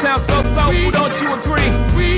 sound so soulful, don't you agree?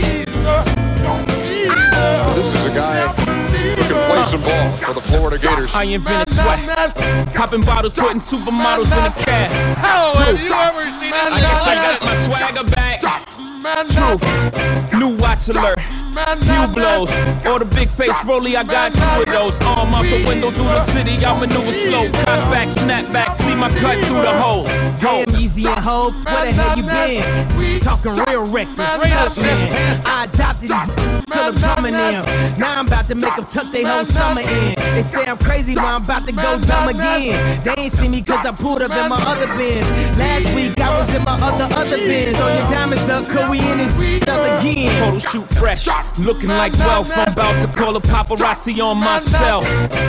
This is a guy who can play some ball for the Florida Gators. I invented sweat. Popping bottles, putting supermodels in the cab. Have you ever seen I guess I got my swagger back. Truth. New watch alert. Hue blows. Or the big face rollie, I got 2 of those. Arm out the window through the city, I maneuver slow. Cut back, snap back, see my cut through the holes. Hey, I'm Yeezy and Hov, where the hell you been? Talking real reckless stuff, man. I adopted these Philip Drummond them. Now I'm about to make them tuck their whole summer in. They say I'm crazy, but I'm about to go dumb again. They ain't see me cause I pulled up in my other bins. Last week I was in my other bins. Throw your diamonds up, cause we in this again. Photo shoot fresh, looking like wealth. I'm about to call a paparazzi on myself.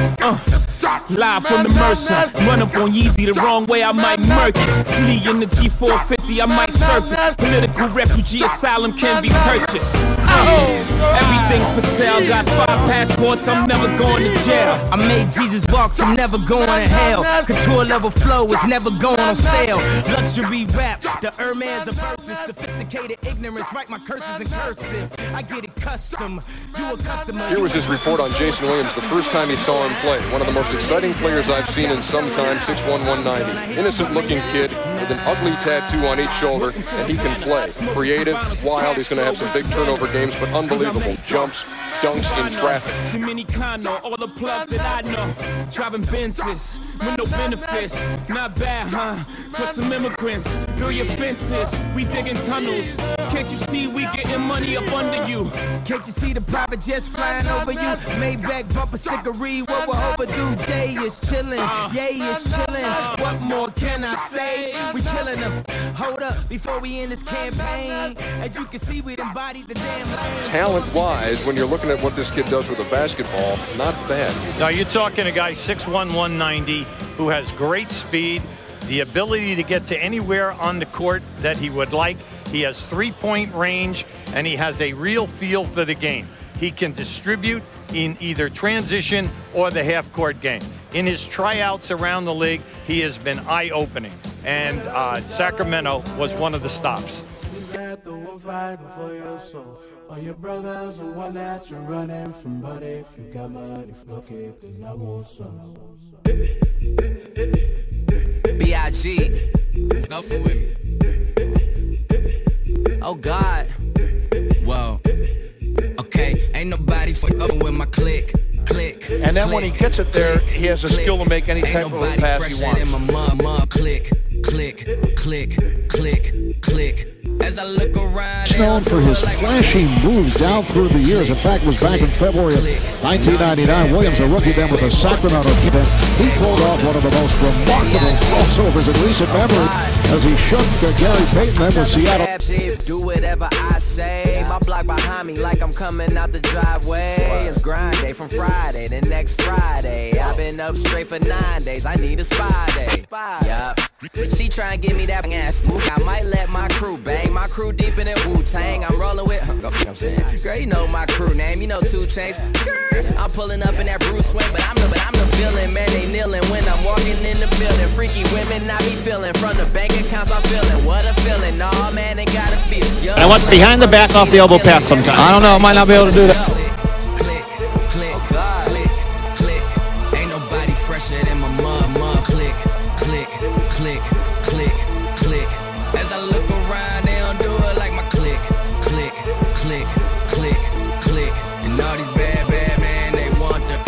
Live from the Mercer. Run up on Yeezy the wrong way, I might murk it. Flee in the G450, I might surface. Political refugee asylum can be purchased. Everything's for sale, got 5 passports, I'm never going to jail. I made Jesus walk, so I'm never going to hell. Couture level flow is never going on sale. Luxury rap, the Hermes of verses. Sophisticated ignorance, write my curses in cursive. I get it custom, you a customer. Here was his report on Jason Williams the first time he saw him play. One of the most exciting players I've seen in some time, 6'1", 190. Innocent-looking kid with an ugly tattoo on each shoulder, and he can play. Creative, wild, he's going to have some big turnover games, but unbelievable jumps, dunks in traffic. Dominicano, all the plugs that I know. Driving Benzes with no benefits. Not bad, huh? For some immigrants, build your fences. We digging tunnels. Can't you see we getting money up under you? Can't you see the private jets flying over you? Maybach bumper stickery, what we're overdue. Jay is chillin', Yay is chillin'. What more can I say? We killing them. Hold up, before we end this campaign. As you can see, we embodied the damn land. Talent-wise, when you're looking at what this kid does with a basketball, not bad. Now you're talking a guy 6'1", 190 who has great speed, the ability to get to anywhere on the court that he would like. He has 3-point range, and he has a real feel for the game. He can distribute in either transition or the half-court game. In his tryouts around the league, he has been eye-opening, and Sacramento was one of the stops. All your brothers and one that you're running from, but if you got money, fuck it, then I want some. B.I.G. Nothing with me. Oh God. Whoa. Okay, ain't nobody fucking with my click. And then when he gets it there, he has a skill to make any type of pass he wants. Click. As I look around, he's known for his flashy moves down through the years. In fact, was back in February of 1999. Williams, a rookie then with the Sacramento Kings. He pulled off one of the most remarkable crossovers in recent memory as he shook Gary Payton then with Seattle. Do whatever I say. My block behind me like I'm coming out the driveway. It's grind day from Friday to next Friday. I've been up straight for 9 days. I need a spy day. Yup. She try and give me that ass move. I might let my crew bang. My crew deep in that Wu-Tang. I'm rolling with, you know what I'm saying? Girl, you know my crew name. You know 2 Chainz. I'm pulling up in that Bruce Wayne, but I'm the villain. Man, they kneeling when I'm walking in the building. Freaky women, I be feeling. From the bank accounts, I'm feeling. What a feeling. Nah, man, they gotta feel. I want behind the back off the elbow pass sometime. I don't know. I might not be able to do that. Click. Ain't nobody fresher than my mom. Click. As I look around, they don't do it like my click. And all these bad man, they want the.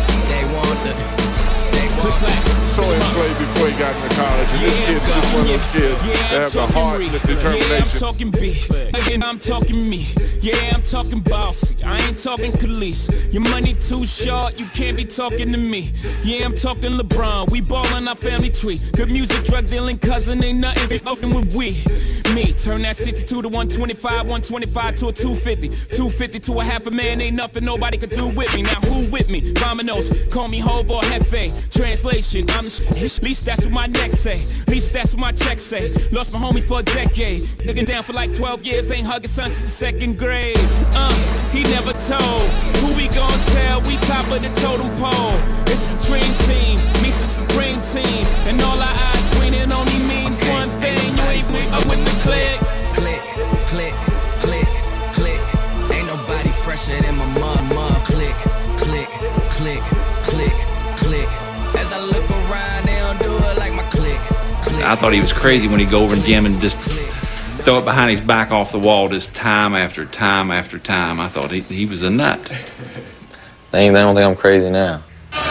Saw him play before he got into college, and this kid's just one of those kids that have the heart and the determination. Yeah, I'm talking big, and I'm talking me. Yeah, I'm talking bossy, I ain't talking Khalees. Your money too short, you can't be talking to me. Yeah, I'm talking LeBron, we ballin' our family tree. Good music, drug dealing cousin, ain't nothing if open with we. Me, turn that 62 to 125, 125 to a 250. 250 to a half a man, ain't nothing nobody could do with me. Now who with me? Vominos, call me Hov or Hefe. Translation, I'm the shit. Least that's what my neck say. Least that's what my check say. Lost my homie for a decade. Looking down for like 12 years, ain't hugging son since the 2nd grade. He never told. Who we gon' tell? We top of the totem pole. It's the dream team, meets the supreme team. And all our eyes green, it only means one thing. You ain't up with the click. I thought he was crazy when he'd go over and Jim and just throw it behind his back off the wall just time after time after time. I thought he was a nut. They don't think I'm crazy now.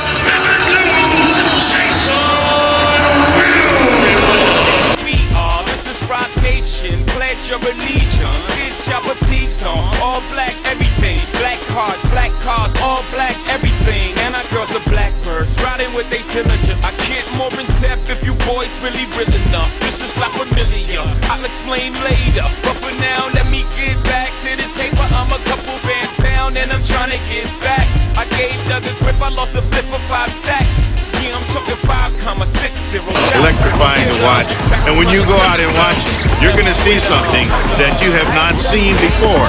This is Rock Nation, pledge your allegiance. It's your petite on, all black everything. Black cars, all black everything. And our girls are blackbirds, riding with they diligence. I can't more in depth if you boys really real enough. This is not familiar, I'll explain later. But for now, let me get back to this paper. I'm a couple bands down and I'm trying to get back. I gave Doug a grip, I lost a flip for 5 stacks. Yeah, I'm talking 5,60. Electrifying to watch. And when you go out and watch, you're going to see something that you have not seen before.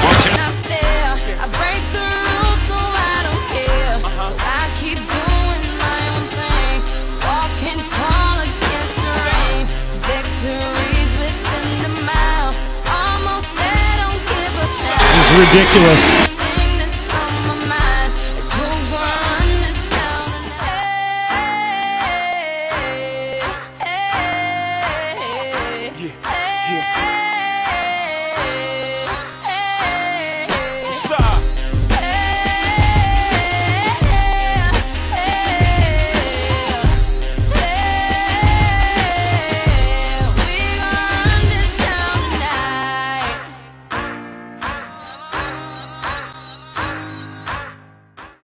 This is ridiculous.